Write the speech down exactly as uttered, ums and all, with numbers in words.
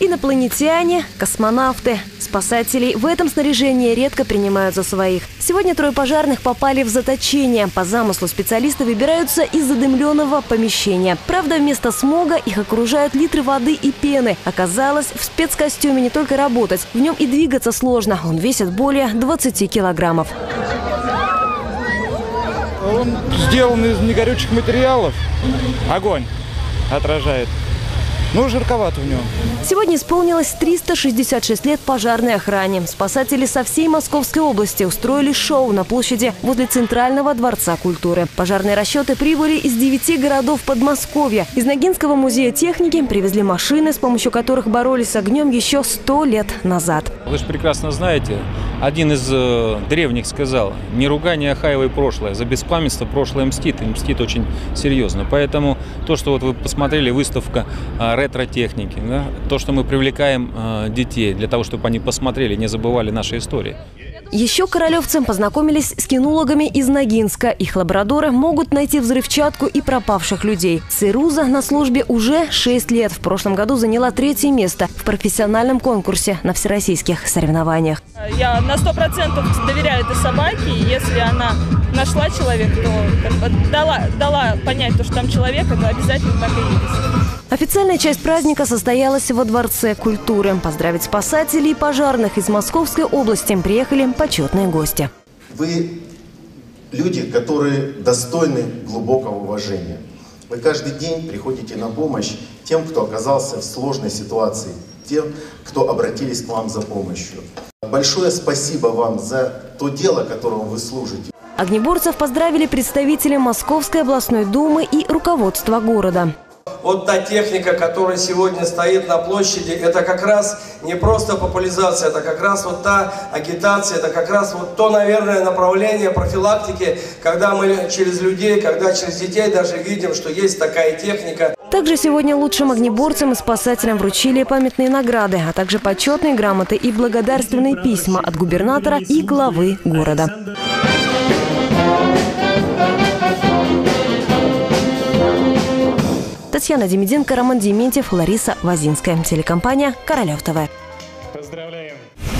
Инопланетяне, космонавты, спасателей в этом снаряжении редко принимают за своих. Сегодня трое пожарных попали в заточение. По замыслу специалисты выбираются из задымленного помещения. Правда, вместо смога их окружают литры воды и пены. Оказалось, в спецкостюме не только работать, в нем и двигаться сложно. Он весит более двадцати килограммов. Он сделан из негорючих материалов. Огонь отражает. Ну, жарковато в нем. Сегодня исполнилось триста шестьдесят шесть лет пожарной охране. Спасатели со всей Московской области устроили шоу на площади возле Центрального дворца культуры. Пожарные расчеты прибыли из девяти городов Подмосковья. Из Ногинского музея техники привезли машины, с помощью которых боролись с огнем еще сто лет назад. Вы же прекрасно знаете, один из э, древних сказал: не ругай, не охаивай прошлое. За беспамятство прошлое мстит, и мстит очень серьезно. Поэтому то, что вот вы посмотрели, выставка э, ретро-техники, да, то, что мы привлекаем э, детей для того, чтобы они посмотрели, не забывали наши истории. Еще королевцы познакомились с кинологами из Ногинска. Их лабрадоры могут найти взрывчатку и пропавших людей. Цируза на службе уже шесть лет. В прошлом году заняла третье место в профессиональном конкурсе на всероссийских соревнованиях. Я на сто процентов доверяю этой собаке. Если она нашла человека, то как бы дала, дала понять, что там человек, это обязательно так и есть. Официальная часть праздника состоялась во Дворце культуры. Поздравить спасателей и пожарных из Московской области приехали почетные гости. Вы люди, которые достойны глубокого уважения. Вы каждый день приходите на помощь тем, кто оказался в сложной ситуации, тем, кто обратились к вам за помощью. Большое спасибо вам за то дело, которому вы служите. Огнеборцев поздравили представители Московской областной думы и руководства города. Вот та техника, которая сегодня стоит на площади, это как раз не просто популяризация, это как раз вот та агитация, это как раз вот то, наверное, направление профилактики, когда мы через людей, когда через детей даже видим, что есть такая техника. Также сегодня лучшим огнеборцам и спасателям вручили памятные награды, а также почетные грамоты и благодарственные письма от губернатора и главы города. Татьяна Демиденко, Роман Дементьев, Лариса Вазинская. Телекомпания «Королев ТВ». Поздравляем!